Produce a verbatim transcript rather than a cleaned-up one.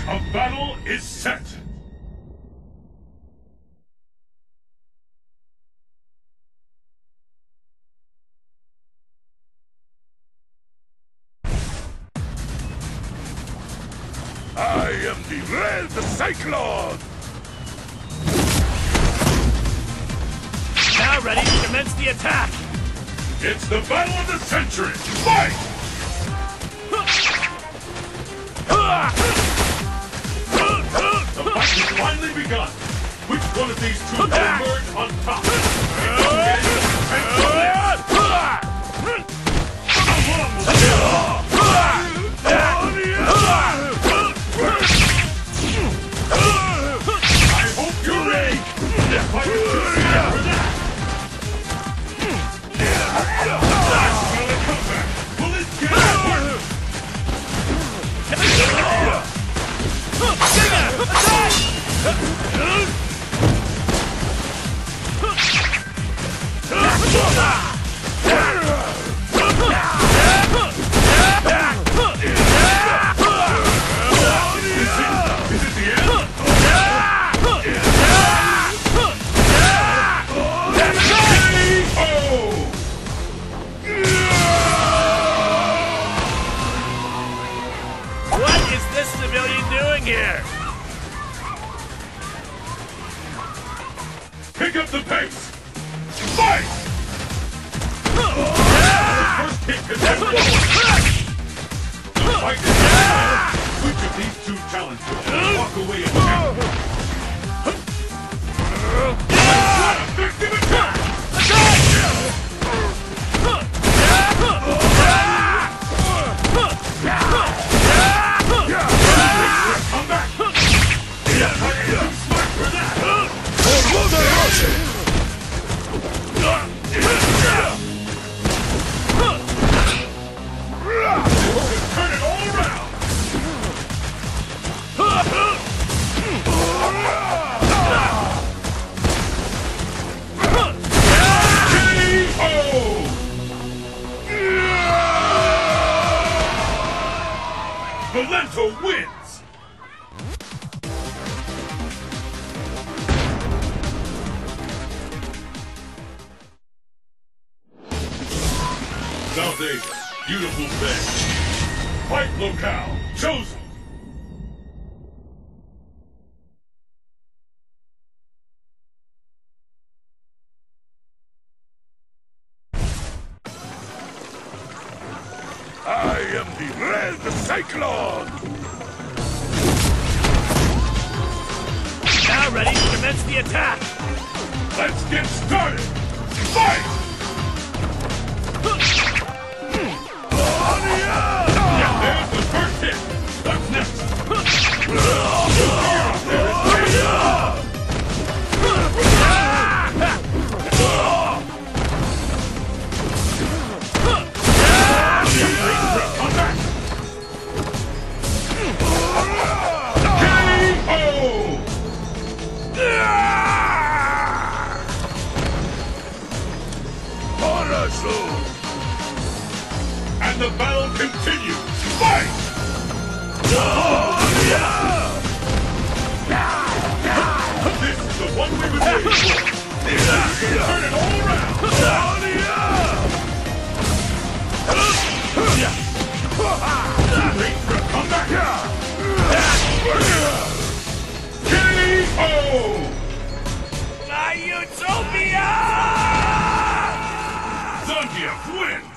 A battle is set! I am the Red Cyclone! Now ready to commence the attack! It's the battle of the century! Fight! The fight has finally begun! Which one of these two will emerge on top? I hope you're ready! The fight is too scared for that! Will it get worse? Here! Pick up the pace! Fight! The first hit can have one. The fight is over. Which of these two challengers will walk away in champion? Effective attack! Come back! Smart for that! Turn it all around! K O! Valento wins! South Asia, beautiful bay. Fight locale chosen. I am the Red Cyclone. Now ready to commence the attack! Let's get started. Fight! There's the first hit! What's next? Come back! K O! And the battle continues! Fight! This is the one we've been waiting for! Turn it all around! Too late for a comeback! K O! My Utopia! Zangief wins!